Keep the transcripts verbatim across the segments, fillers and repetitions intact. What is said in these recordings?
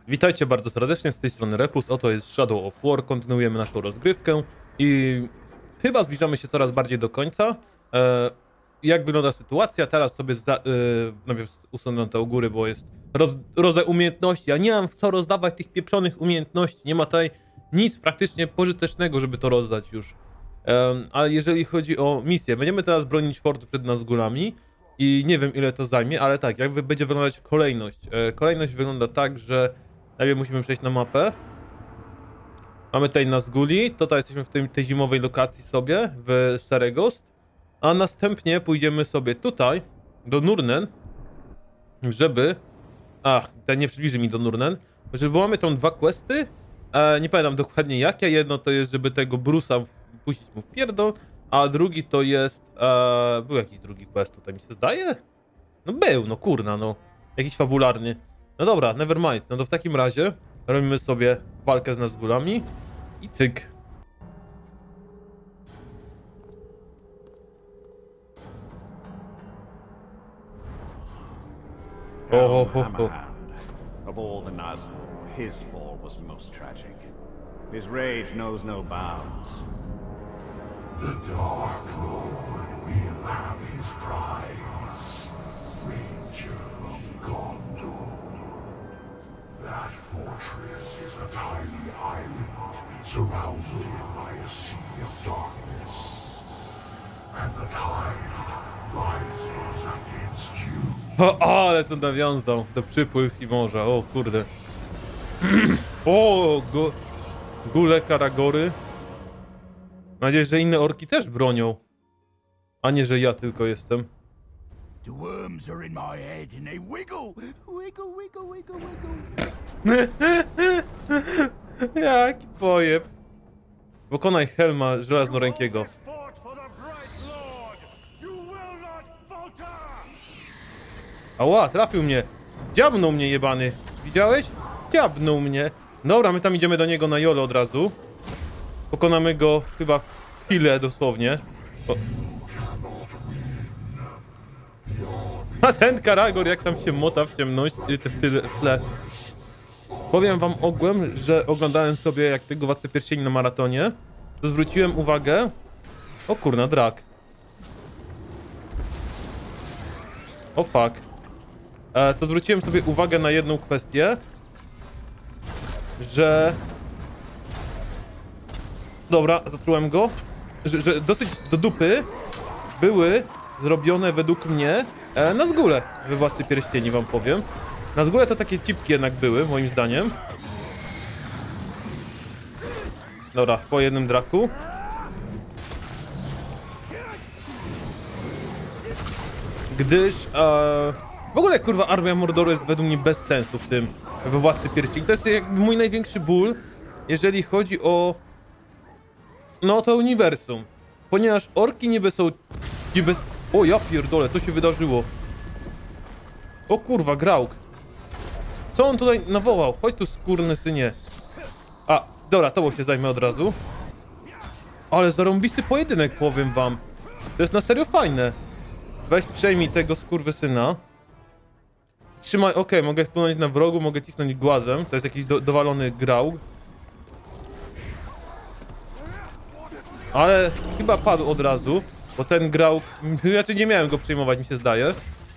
Witajcie bardzo serdecznie, z tej strony Repus, oto jest Shadow of War, kontynuujemy naszą rozgrywkę i chyba zbliżamy się coraz bardziej do końca. E, jak wygląda sytuacja? Teraz sobie zda, e, najpierw usunę te u góry, bo jest roz, rozdaj umiejętności. Ja nie mam w co rozdawać tych pieprzonych umiejętności, nie ma tutaj nic praktycznie pożytecznego, żeby to rozdać już. E, ale jeżeli chodzi o misję, będziemy teraz bronić fortu przed Nazgulami. I nie wiem ile to zajmie, ale tak, jak będzie wyglądać kolejność. E, kolejność wygląda tak, że najpierw musimy przejść na mapę. Mamy tutaj Nazguli, tutaj jesteśmy w tej, tej zimowej lokacji sobie, w Seregost. A następnie pójdziemy sobie tutaj, do Nurnen, żeby... Ach, ten nie przybliży mi do Nurnen. Żeby mamy tam dwa questy, e, nie pamiętam dokładnie jakie. Jedno to jest, żeby tego Brusa puścić mu w pierdol, a drugi to jest... E, był jakiś drugi quest tutaj, mi się zdaje? No był, no kurna, no. Jakiś fabularny. No dobra, never mind. No to w takim razie robimy sobie walkę z Nazgulami i cyk. Oh, oh, oh, oh. Of all the Nazgul, his fall was most tragic. His rage knows no bounds. The Dark Lord will have his prize. Ranger of Gondor. That fortress is a tiny island surrounded by a sea of darkness. And the tide rises against you. O, ale to nawiązał do przypływ i morza, o kurde. O, go, gule Karagory. Mam nadzieję, że inne orki też bronią. A nie, że ja tylko jestem. The worms are in my head and they wiggle, wiggle, wiggle, wiggle, wiggle. Jaki pojeb. Pokonaj Helma żelaznorękiego. Ała, trafił mnie. Dziabnął mnie jebany. Widziałeś? Dziabnął mnie. Dobra, my tam idziemy do niego na jolo od razu. Pokonamy go chyba w chwilę dosłownie. O. A ten Karagor jak tam się mota w ciemności, w tyle, w tle. Powiem wam ogółem, że oglądałem sobie jak tego Władcę Pierścieni na maratonie, to zwróciłem uwagę... O kurna, drak. O fuck. E, to zwróciłem sobie uwagę na jedną kwestię, że... Dobra, zatrułem go. Że, że dosyć do dupy były zrobione według mnie e, Nazgule we Władcy Pierścieni, wam powiem. Nazgule to takie cipki jednak były, moim zdaniem. Dobra, po jednym draku. Gdyż e, w ogóle kurwa Armia Mordoru jest według mnie bez sensu w tym, we Władcy Pierścieni. To jest jakby mój największy ból, jeżeli chodzi o no to uniwersum. Ponieważ orki niby są niby... O ja pierdolę, co się wydarzyło? O kurwa, Grauk. Co on tutaj nawołał? Chodź tu skórny synie. A, dobra, tobą się zajmę od razu. Ale zarąbisty pojedynek, powiem wam. To jest na serio fajne. Weź przejmij tego skurwysyna. Trzymaj, okej, okay, mogę spłynąć na wrogu, mogę cisnąć głazem. To jest jakiś do, dowalony Grauk. Ale chyba padł od razu, bo ten Grauk... Raczej nie miałem go przejmować, mi się zdaje.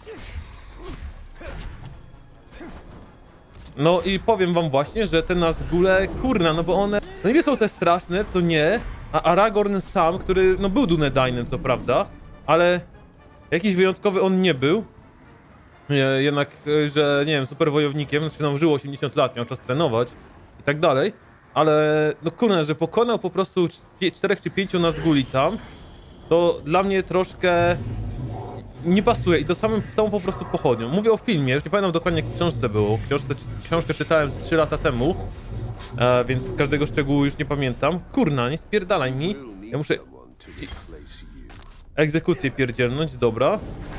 No i powiem wam właśnie, że te Nazgule, kurna, no bo one... No nie są te straszne, co nie, a Aragorn sam, który, no był Dunedainem, co prawda, ale jakiś wyjątkowy on nie był. Jednak, że nie wiem, super wojownikiem, znaczy nam żyło osiemdziesiąt lat, miał czas trenować i tak dalej. Ale, no kurna, że pokonał po prostu czterech czy pięciu Nazguli tam, to dla mnie troszkę nie pasuje i to samym, samą po prostu pochodnią. Mówię o filmie, już nie pamiętam dokładnie jak w książce było. Książce, książkę czytałem trzy lata temu, e, więc każdego szczegółu już nie pamiętam. Kurna, nie spierdalaj mi. Ja muszę egzekucję pierdzielnąć, dobra.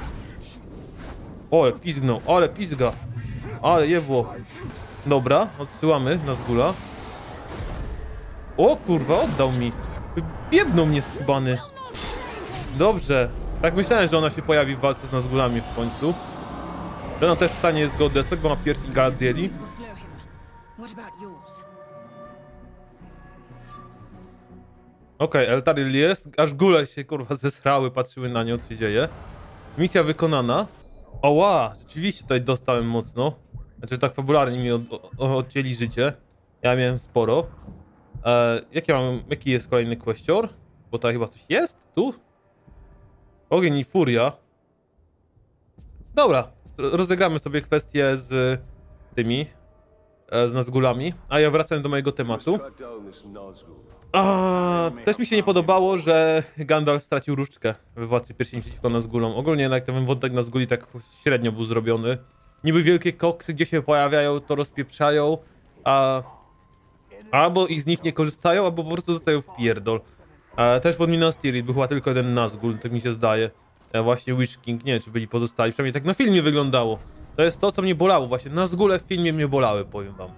O, pizgnął, ale pizga. Ale jebło. Dobra, odsyłamy Nazgula. O kurwa, oddał mi. Biebnął mnie skubany. Dobrze. Tak myślałem, że ona się pojawi w walce z Nazgulami w końcu. Że ona też w stanie jest go odesłać, bo ma pierścień Galadrieli. What about yours? Okej, okay, Eltariel jest, aż góle się kurwa zesrały, patrzyły na nie, co się dzieje. Misja wykonana. Oła, rzeczywiście tutaj dostałem mocno. Znaczy tak fabularnie mi od, od, odcięli życie. Ja miałem sporo. E, jaki, mam, jaki jest kolejny kwestior? Bo tutaj chyba coś jest? Tu? Ogień i furia. Dobra, rozegramy sobie kwestię z tymi, z Nazgulami, a ja wracam do mojego tematu. A, też mi się nie podobało, że Gandalf stracił różdżkę we Władcy Pierścieni przeciwko Nazgulom. Ogólnie jednak ten wątek Nazguli tak średnio był zrobiony. Niby wielkie koksy, gdzie się pojawiają, to rozpieprzają, a albo ich z nich nie korzystają, albo po prostu zostają w pierdol. A, też pod Minas Tirith był chyba tylko jeden Nazgul, tak mi się zdaje. A właśnie Witch King, nie wiem, czy byli pozostali, przynajmniej tak na filmie wyglądało. To jest to, co mnie bolało, właśnie Nazgule w filmie mnie bolały, powiem wam.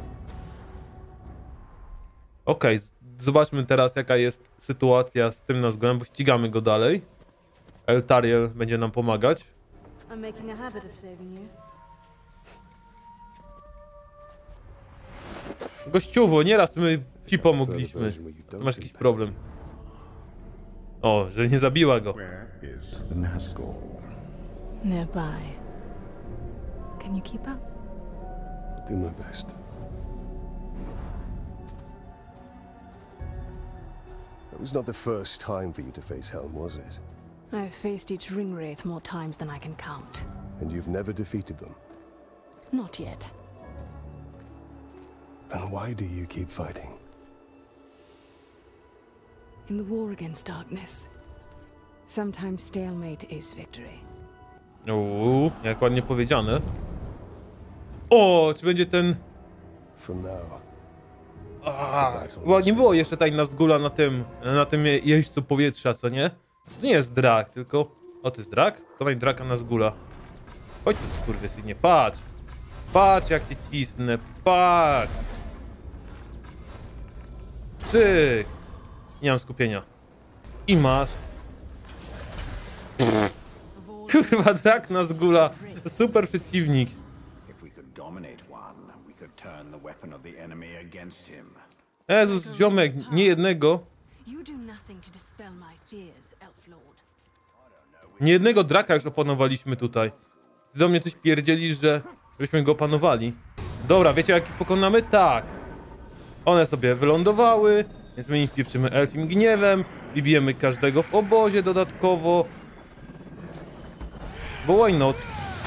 Okej, okay, zobaczmy teraz, jaka jest sytuacja z tym Nazgulem, bo ścigamy go dalej. Eltariel będzie nam pomagać. I'm making a habit of saving you. Gościuwo, nieraz my ci pomogliśmy. Masz jakiś problem. O, że nie zabiła go. Where is the Nazgul? Nearby. Can you keep up? Do my best. It was not the first time for you to face Helm, was it? I've faced each Ringwraith more times than I can count. And you've never defeated them? Not yet. Then why do you keep fighting? In the war against darkness, sometimes stalemate is victory. Uuu, jak ładnie powiedziane. O, czy będzie ten... From now. A, bo nie było jeszcze tutaj Nazgula na tym, na tym jeźdźcu powietrza, co nie? To nie jest drak, tylko... O, to jest drak? To draka Nazgula. Chodź tu, skurwysynie, patrz! Patrz, jak cię cisnę, patrz! Cyk! Nie mam skupienia. I masz. Kurwa, drak Nazgula. Super przeciwnik. Jezus, ziomek, nie jednego. Nie jednego draka już opanowaliśmy tutaj. Ty do mnie coś pierdzielisz, że żebyśmy go opanowali. Dobra, wiecie jak ich pokonamy? Tak. One sobie wylądowały, więc my ich pieprzymy elfim gniewem i bijemy każdego w obozie dodatkowo. Bo why not?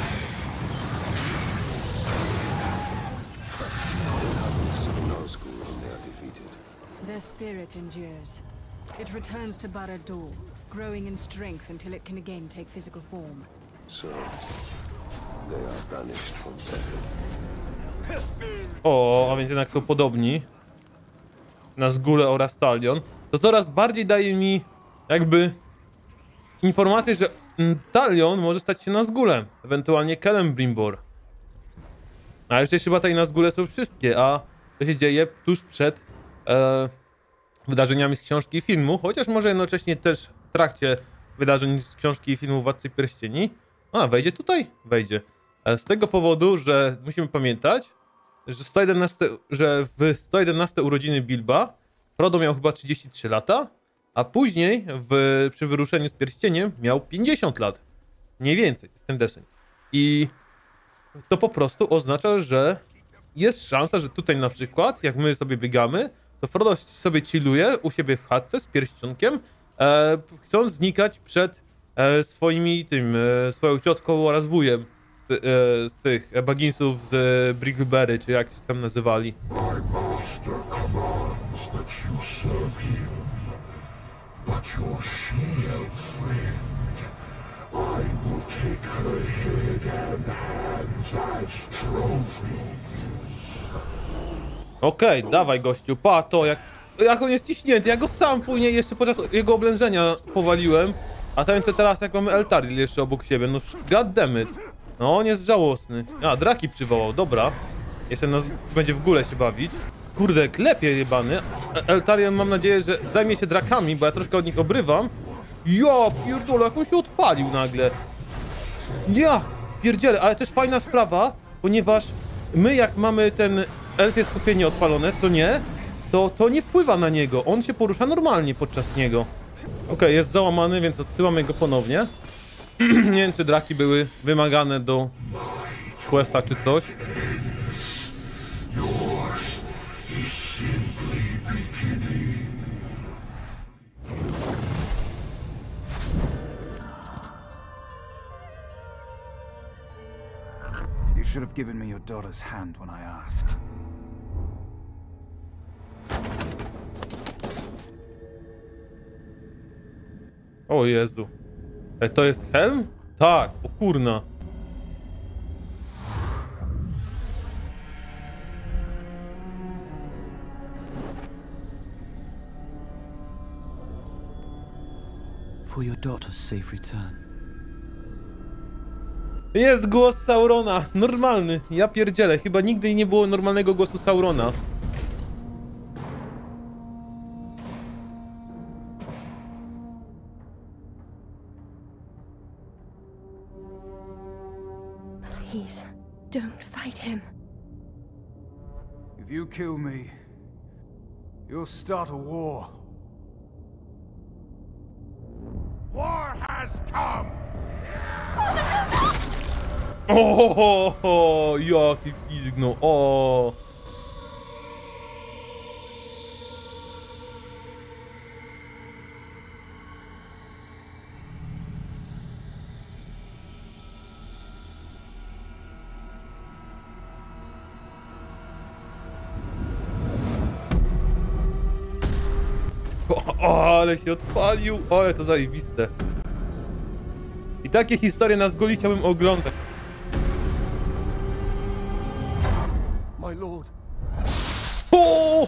Their spirit endures. It returns to Barad-dûr, growing in strength until it can again take physical form. So, they are banished from heaven. O, a więc jednak są podobni. Nazgule oraz Talion. To coraz bardziej daje mi jakby informację, że Talion może stać się Nazgulem. Ewentualnie Celebrimbor. A jeszcze chyba tutaj Nazgule są wszystkie, a to się dzieje tuż przed e, wydarzeniami z książki i filmu, chociaż może jednocześnie też w trakcie wydarzeń z książki i filmu Władcy Pierścieni. A, wejdzie tutaj? Wejdzie. E, z tego powodu, że musimy pamiętać, że, sto jedenaście, że w sto jedenaste urodziny Bilba Frodo miał chyba trzydzieści trzy lata, a później w, przy wyruszeniu z pierścieniem miał pięćdziesiąt lat. Mniej więcej, to jest ten deseń. I to po prostu oznacza, że jest szansa, że tutaj na przykład, jak my sobie biegamy, to Frodo sobie chilluje u siebie w chatce z pierścionkiem, e, chcąc znikać przed e, swoimi, tym, e, swoją ciotką oraz wujem z, e, z tych e, Bagginsów z e, Brickleberry, czy jak się tam nazywali. My master commands that you serve him, but your she-elf friend, I will take her head and hands as trophies. Okej, okay, dawaj gościu, pa to jak, jak on jest ciśnięty, ja go sam później jeszcze podczas jego oblężenia powaliłem, a ten co teraz jak mamy Eltariel jeszcze obok siebie, no goddammit. No on jest żałosny. A, draki przywołał, dobra. Jeszcze nas będzie w górę się bawić. Kurde, klepie jebany. Eltariel mam nadzieję, że zajmie się drakami, bo ja troszkę od nich obrywam. Ja pierdolę, jak on się odpalił nagle. Ja pierdzielę, ale też fajna sprawa, ponieważ my jak mamy ten elf jest skupienie odpalone, co nie, to to nie wpływa na niego. On się porusza normalnie podczas niego. Okej, okay, jest załamany, więc odsyłamy go ponownie. Nie wiem, czy draki były wymagane do questa czy coś. You should have given me your daughter's hand when I asked. O Jezu. E, to jest helm? Tak, o kurna. For your daughter's safe return. Jest głos Saurona, normalny. Ja pierdzielę, chyba nigdy nie było normalnego głosu Saurona. Please, don't fight him. If you kill me, you'll start a war. War has come! O, ho, ho, jaki pizgnął, o. O, ale się odpalił, o, ale to zajebiste. I takie historie na Nazguli chciałbym oglądać. My lord. O!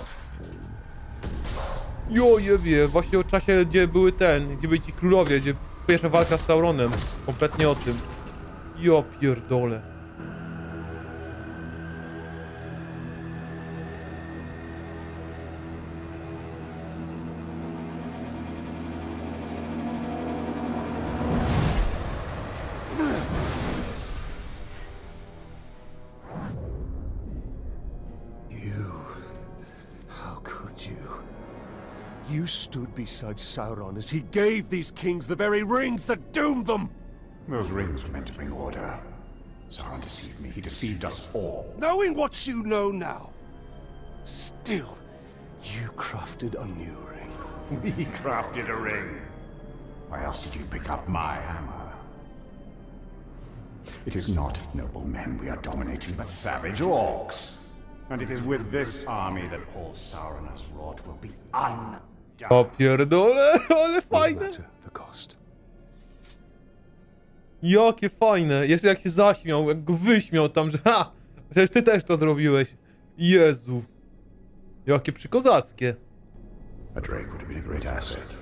Jo, jebie, właśnie o czasie, gdzie były ten, gdzie byli ci królowie, gdzie pierwsza walka z Sauronem. Kompletnie o tym. Jo, pierdole. You stood beside Sauron as he gave these kings the very rings that doomed them! Those rings were meant to bring order. Sauron deceived me. He deceived us all. Knowing what you know now, still, you crafted a new ring. We crafted a ring. Why else did you pick up my hammer? It is not noble men we are dominating, but savage orcs. And it is with this army that all Sauron has wrought will be undone. O pierdole, ale fajne. The cost. Jakie fajne. Jeszcze jak się zaśmiał, jak go wyśmiał tam, że ha! Przecież ty też to zrobiłeś. Jezu. Jakie przykozackie. A Drake would have been a great asset.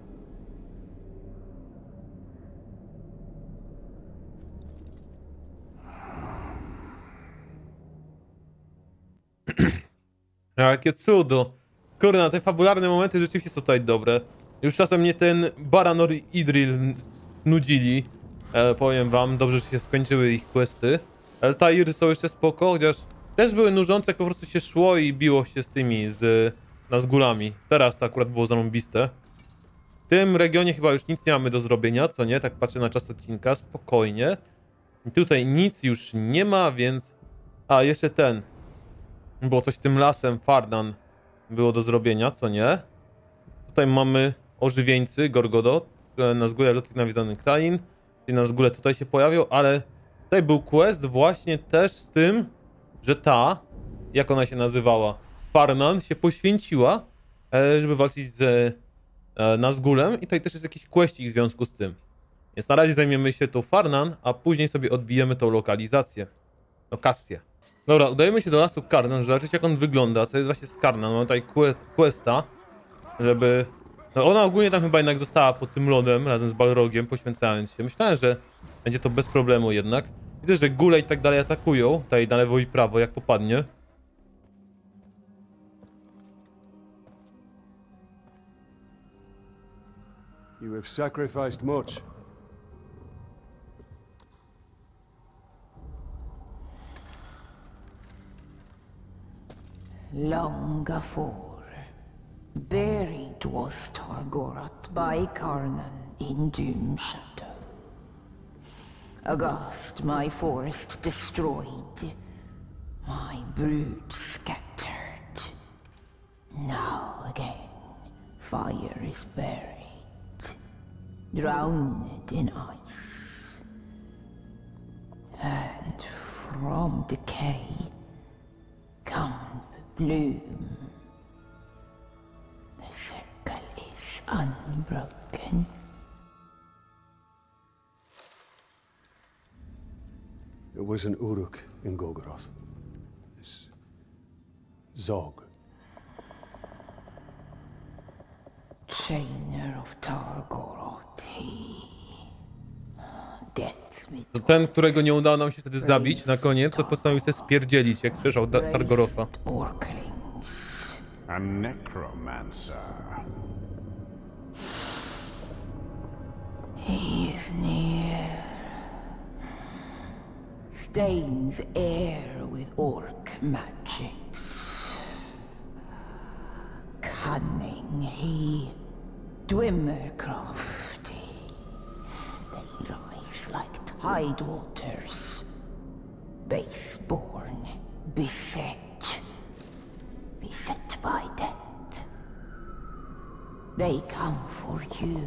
Jakie cudo. Kurna, te fabularne momenty rzeczywiście są tutaj dobre. Już czasem mnie ten Baranor i Idril nudzili. E, powiem wam, dobrze, że się skończyły ich questy. Eltairy są jeszcze spoko, chociaż też były nużące, jak po prostu się szło i biło się z tymi, z Nazgulami. Teraz to akurat było zarąbiste. W tym regionie chyba już nic nie mamy do zrobienia, co nie? Tak patrzę na czas odcinka, spokojnie. I tutaj nic już nie ma, więc... A, jeszcze ten. Było coś tym lasem, Fardan. Było do zrobienia, co nie? Tutaj mamy ożywieńcy, Gorgodot, Nazgule Ludzkich Nawiedzonych Krain. Czyli Nazgule tutaj się pojawią, ale tutaj był quest właśnie też z tym, że ta, jak ona się nazywała, Farnan się poświęciła, żeby walczyć z Nazgulem i tutaj też jest jakiś questik w związku z tym. Więc na razie zajmiemy się tą Farnan, a później sobie odbijemy tą lokalizację. Lokację. Dobra, udajemy się do lasu Karnan, żeby zobaczyć jak on wygląda, co jest właśnie z Karnan. Mamy tutaj questa, żeby... No ona ogólnie tam chyba jednak została pod tym lodem razem z Balrogiem, poświęcając się. Myślałem, że będzie to bez problemu jednak. Widzę, że góle i tak dalej atakują, tutaj na lewo i prawo, jak popadnie. You have sacrificed much. Long afore, buried was Targoroth by Karnan in Doom Shadow. Aghast my forest destroyed, my brood scattered. Now again, fire is buried, drowned in ice. And from decay come bloom. The circle is unbroken. There was an Uruk in Golgoroth. This Zog. Chainer of Targoroth, he... Deathsmith. To ten, którego nie udało nam się wtedy zabić na koniec, to postanowił sobie spierdzielić, jak słyszał Targorotha. A necromancer. He is near. Stains air with orc magics. Cunning he, Dwemer crafty. They rise like tide waters. Baseborn, beset, beset by death. They come for you.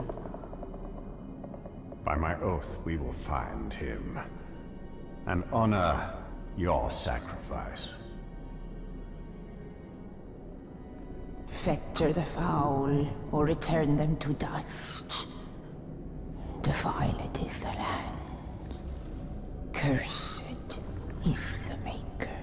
By my oath, we will find him and honor your sacrifice. Fetter the foul, or return them to dust. Defiled is the land. Cursed is the maker.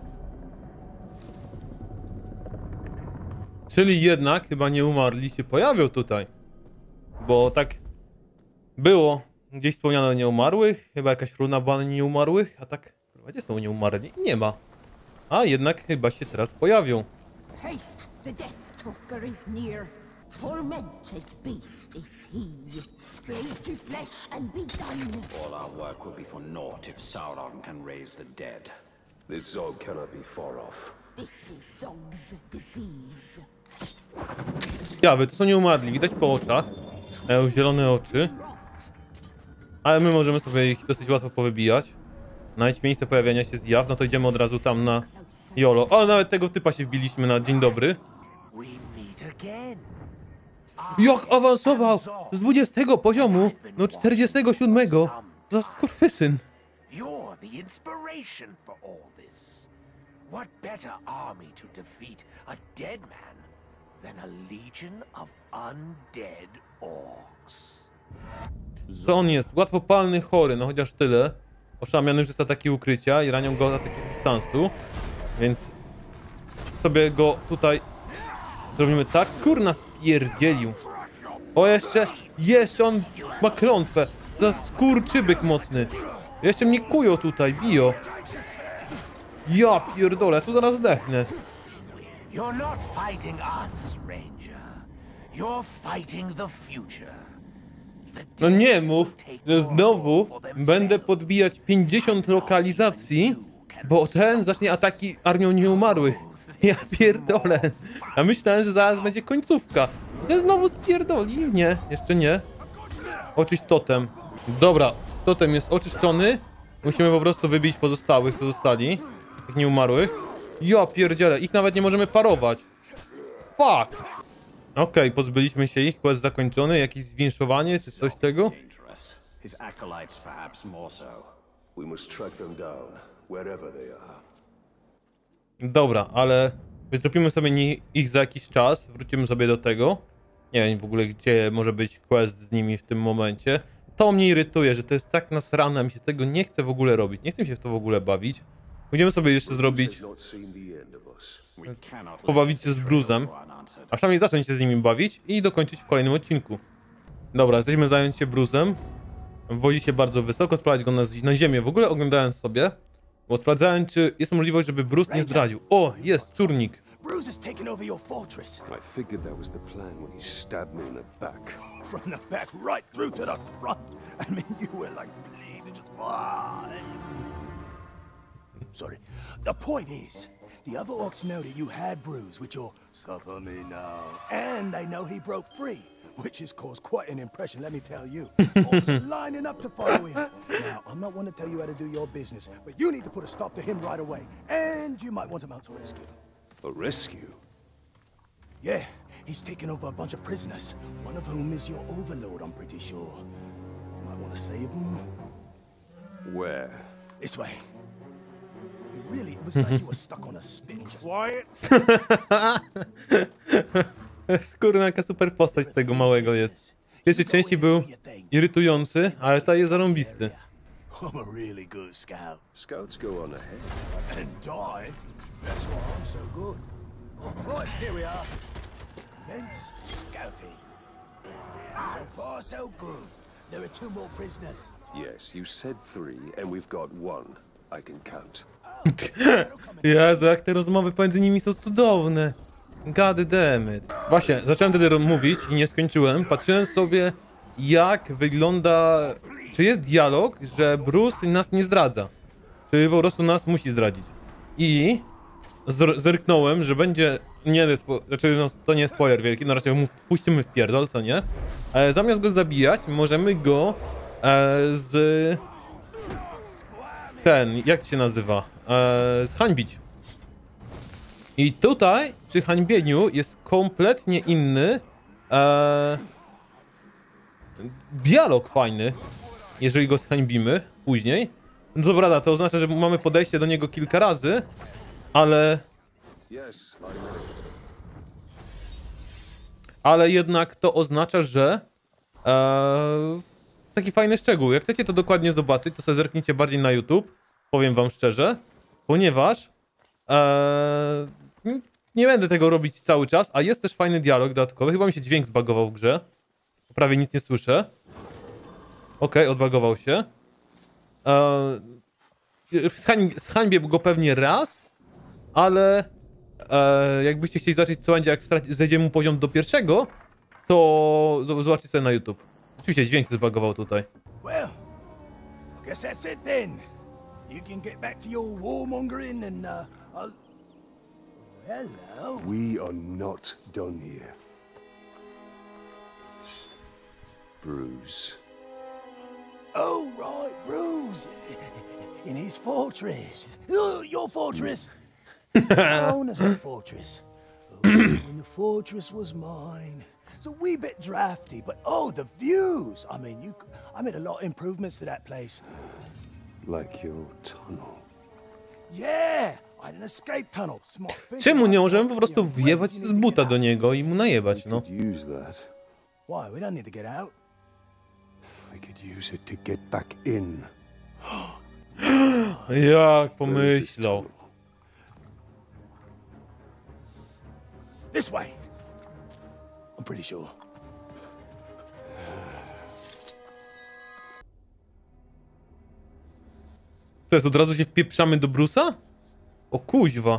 Czyli jednak chyba nieumarli się pojawią tutaj. Bo tak było gdzieś wspomniano o nieumarłych, chyba jakaś runa była na nieumarłych, a tak, gdzie są nieumarli? Nie ma. A jednak chyba się teraz pojawią. Haste, the death talker is near. Tormented beast is he. Blade to flesh and be done. All our work will be for naught if Sauron can raise the dead. This Zog cannot be far off. This is Zog's disease. Jawy, to są nieumarli, widać po oczach. Mają zielone oczy. Ale my możemy sobie ich dosyć łatwo powybijać. Znajdź miejsce pojawiania się zjaw, no to idziemy od razu tam na Jolo. O, nawet tego typa się wbiliśmy na dzień dobry. Jak awansował z dwudziestego poziomu do czterdziestego siódmego. Za skurwysyn. You're the inspiration for all this. What better army to defeat a dead man than a legion of undead orcs? Co on jest? Łatwopalny, chory, no chociaż tyle. Oszamiony przez ataki ukrycia i ranią go ataki z dystansu. Więc sobie go tutaj zrobimy tak. Kurna, spierdzielił. O, jeszcze, jeszcze on ma klątwę. To jest skurczybyk mocny. Jeszcze mnie kują tutaj, biją. Ja pierdolę, tu zaraz zdechnę. You're not fighting us, Ranger. You're fighting the future. No nie mów, że znowu będę podbijać pięćdziesiąt lokalizacji, bo ten zacznie ataki armią nieumarłych. Ja pierdolę. Ja myślałem, że zaraz będzie końcówka. Ten znowu spierdoli? Nie, jeszcze nie. Oczyść totem. Dobra, totem jest oczyszczony. Musimy po prostu wybić pozostałych, co zostali. Tych nieumarłych. Ja pierdzielę, ich nawet nie możemy parować. Fuck! Okej, okay, pozbyliśmy się ich, quest zakończony, jakieś zwinszowanie czy coś tego. His acolytes perhaps more so. We must track them down, wherever they are. Dobra, ale wystropimy sobie ich za jakiś czas, wrócimy sobie do tego. Nie wiem w ogóle, gdzie może być quest z nimi w tym momencie. To mnie irytuje, że to jest tak nasrane, mi się tego nie chce w ogóle robić. Nie chcę się w to w ogóle bawić. Będziemy sobie jeszcze zrobić... Pobawić się z Bruzem. A przynajmniej zacząć się z nimi bawić i dokończyć w kolejnym odcinku. Dobra, jesteśmy zająć się Bruzem. Wozi się bardzo wysoko, sprawdzić go na, na ziemię. W ogóle oglądałem sobie, bo sprawdzałem, czy jest możliwość, żeby Bruz nie zdradził. O, jest czurnik. Bruce has taken over your fortress. I figured that was the plan when he stabbed me in the back. From the back right through to the front. I mean, you were like bleeding just... Sorry. The point is, The other orcs know that you had Bruce, which you'll suffer me now. And they know he broke free, which has caused quite an impression, let me tell you. Orcs are lining up to follow him. Now, I'm not one to tell you how to do your business, but you need to put a stop to him right away. And you might want to mount a rescue. A rescue? Yeah, he's taken over a bunch of prisoners, one of whom is your overlord, I'm pretty sure. You might want to save him. Where? This way. Really, it was like you were stuck on a spin. Just... Quiet! Kurna, jaka super postać tego małego jest. W pierwszej części był irytujący, ale ta jest zarąbisty. I'm a really good scout. Scouts go on ahead. And die? That's why I'm so good. Right, here we are. Commence scouting. So far, so good. There are two more prisoners. Yes, you said three, and we've got one. I can count. Jezu, jak te rozmowy pomiędzy nimi są cudowne. God damn it. Właśnie, zacząłem wtedy mówić i nie skończyłem. Patrzyłem sobie, jak wygląda... Czy jest dialog, że Bruce nas nie zdradza. Czy po prostu nas musi zdradzić. I... zerknąłem, że będzie... Nie, znaczy, no, to nie jest spoiler wielki, no raczej mów, puścimy w pierdol, co nie? E, zamiast go zabijać, możemy go e, z... Ten, jak to się nazywa? E, zhańbić. I tutaj, przy hańbieniu, jest kompletnie inny e, dialog fajny, jeżeli go zhańbimy później. No to prawda, to oznacza, że mamy podejście do niego kilka razy, ale... Ale jednak to oznacza, że e, taki fajny szczegół. Jak chcecie to dokładnie zobaczyć, to sobie zerknijcie bardziej na YouTube, powiem wam szczerze, ponieważ e, nie będę tego robić cały czas, a jest też fajny dialog dodatkowy. Chyba mi się dźwięk zbagował w grze. Prawie nic nie słyszę. Okej, okay, odbagował się. E, zhańbię go pewnie raz, ale e, jakbyście chcieli zobaczyć, co będzie, jak zejdzie mu poziom do pierwszego, to zobaczcie sobie na YouTube. Oczywiście dźwięk się zbagował tutaj. Well, I guess that's it then. You can get back to your warmongering and uh, I'll... Hello. We are not done here. Bruce. Oh, right, Bruce. In his fortress. Oh, your fortress. Owner's a fortress. Oh, when the fortress was mine. It's a wee bit drafty, but oh, the views. I mean, you. I made a lot of improvements to that place. Like your tunnel. Yeah, I had an escape tunnel. Czemu nie możemy po prostu wjebać z buta do niego i mu najebać, no? Why? We don't need to get out. I could use it to get back in. Jak pomyślał. This way. I'm pretty sure. To jest, od razu się wpieprzamy do Bruce'a? O kuźwa.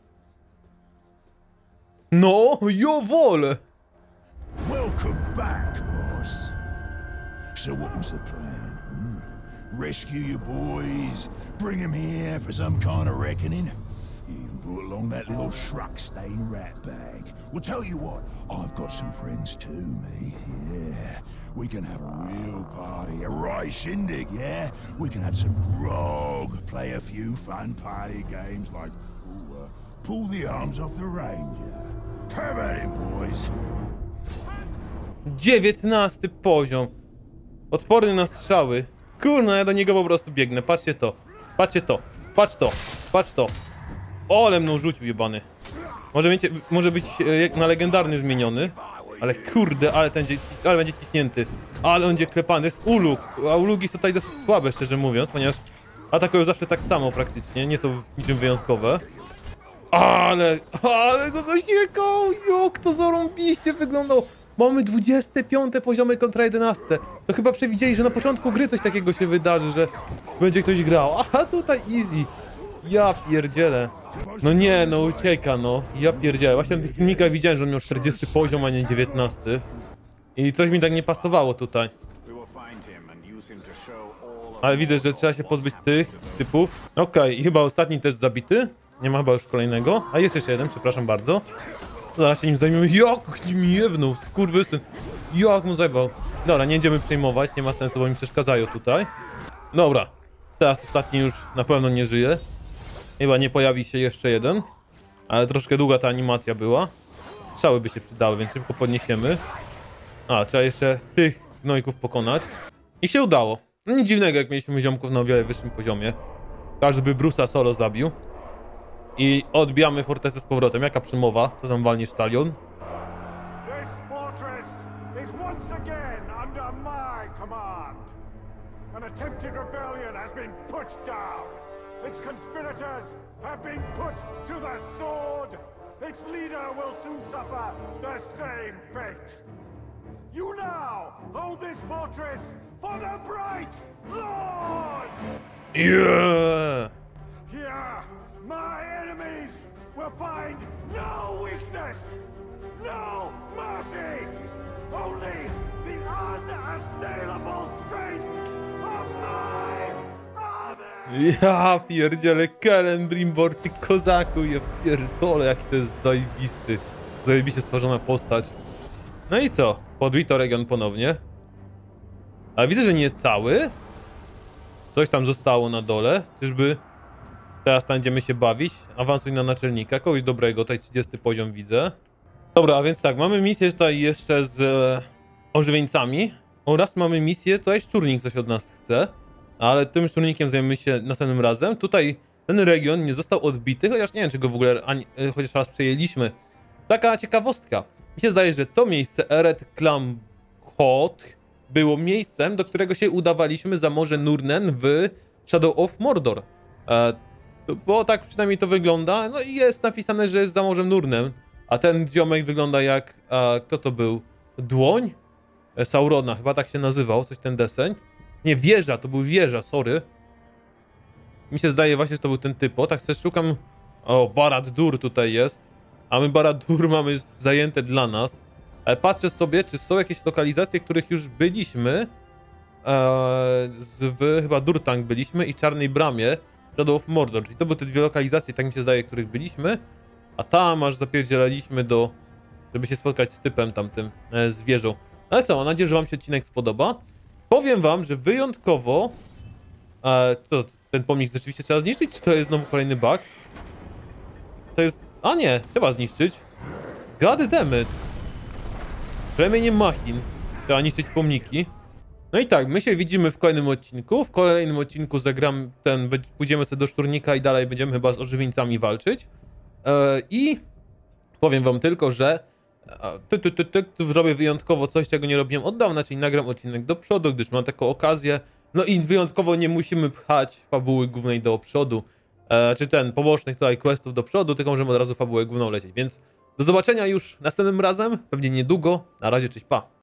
No, jo wolę. Welcome back, boss. So what was the plan? Hmm? Rescue your boys, bring them here for some kind of reckoning? You even brought along that little shrug-stained rat bag. Well, tell you what, I've got some friends too, me. Yeah, we can have a real party, a right shindig, yeah? We can have some grog, play a few fun party games like ooh, uh, pull the arms off the ranger. Have at it, boys. dziewiętnasty poziom. Odporny na strzały. Kurna, ja do niego po prostu biegnę. Patrzcie to. Patrzcie to. Patrz to. Patrz to. Ole mną rzucił jebany. Może, mieć, może być e, na legendarny zmieniony. Ale kurde, ale, ten, ale będzie ciśnięty. Ale on będzie klepany. To jest ulug. A ulugi są tutaj dosyć słabe, szczerze mówiąc, ponieważ atakują zawsze tak samo praktycznie. Nie są niczym wyjątkowe. Ale, ale go zasiekał. Jak to zarąbiście wyglądał. Mamy dwudzieste piąte poziomy kontra jedenaste. To chyba przewidzieli, że na początku gry coś takiego się wydarzy, że będzie ktoś grał. A tutaj easy. Ja pierdzielę. No nie, no ucieka, no. Ja pierdzielę. Właśnie na tych filmikach widziałem, że on miał czterdziesty poziom, a nie dziewiętnasty. I coś mi tak nie pasowało tutaj. Ale widzę, że trzeba się pozbyć tych typów. Okej, okay, i chyba ostatni też zabity. Nie ma chyba już kolejnego. A jest jeszcze jeden, przepraszam bardzo. Zaraz się nim zajmiemy. Jak mi jebnął, skurwysyn. Jak mu zajebał. Dobra, nie będziemy przejmować, nie ma sensu, bo mi przeszkadzają tutaj. Dobra, teraz ostatni już na pewno nie żyje. Chyba nie pojawi się jeszcze jeden. Ale troszkę długa ta animacja była. Strzały by się przydały, więc szybko podniesiemy. A, trzeba jeszcze tych gnojków pokonać. I się udało. No nic dziwnego, jak mieliśmy ziomków na o wiele wyższym poziomie. Każdy by Bruce'a solo zabił. I odbijamy fortecę z powrotem. Jaka przemowa? Co tam walnie sztalion? This fortress is once again under my command. An attempted rebellion has been put down. Its conspirators have been put to the sword. Its leader will soon suffer the same fate. You now hold this fortress for the Bright Lord! Yeah! Here, my enemies will find no weakness, no mercy, only the unassailable strength of my army! Ja pierdzielę, Kellen Brimbor, ty kozaku, ja pierdolę, jaki to jest zajebisty. Zajebiście stworzona postać. No i co? Podbito region ponownie. Ale widzę, że nie cały. Coś tam zostało na dole. Czyżby teraz będziemy się bawić? Awansuj na naczelnika. Kogoś dobrego, tutaj trzydziesty poziom widzę. Dobra, a więc tak, mamy misję tutaj jeszcze z e, ożywieńcami. Oraz mamy misję, tutaj szczurnik coś od nas chce. Ale tym szczurnikiem zajmiemy się następnym razem. Tutaj ten region nie został odbity, chociaż nie wiem, czy go w ogóle ani, e, chociaż raz przejęliśmy. Taka ciekawostka. Mi się zdaje, że to miejsce Eret Klamhot było miejscem, do którego się udawaliśmy za Morze Nurnen w Shadow of Mordor. E, to, bo tak przynajmniej to wygląda. No i jest napisane, że jest za Morzem Nurnen. A ten ziomek wygląda jak... E, kto to był? Dłoń? E, Saurona, chyba tak się nazywał, coś ten deseń. Nie, wieża, to był wieża, sorry. Mi się zdaje właśnie, że to był ten typo. Tak też szukam... O, Barad-dûr tutaj jest. A my Barad-dûr mamy zajęte dla nas. Ale patrzę sobie, czy są jakieś lokalizacje, których już byliśmy. Eee, w chyba Durtang byliśmy i Czarnej Bramie. Shadow of Mordor, czyli to były te dwie lokalizacje, tak mi się zdaje, których byliśmy. A tam aż zapierdzielaliśmy do... żeby się spotkać z typem tamtym, e, z wieżą. Ale co, mam nadzieję, że wam się odcinek spodoba. Powiem wam, że wyjątkowo... E, to ten pomnik rzeczywiście trzeba zniszczyć, czy to jest znowu kolejny bug? To jest... A nie, trzeba zniszczyć. God damn it. Plemieniem machin. Trzeba niszczyć pomniki. No i tak, my się widzimy w kolejnym odcinku. W kolejnym odcinku zagram ten... Pójdziemy sobie do szczurnika i dalej będziemy chyba z ożywieńcami walczyć. E, I... Powiem wam tylko, że... Ty, ty, ty, ty, ty, zrobię wyjątkowo coś, czego nie robiłem od dawna, czyli nagram odcinek do przodu, gdyż mam taką okazję. No i wyjątkowo nie musimy pchać fabuły głównej do przodu. E, czy ten, pobocznych tutaj questów do przodu, tylko możemy od razu fabułę główną lecieć. Więc do zobaczenia już następnym razem, pewnie niedługo. Na razie, cześć, pa.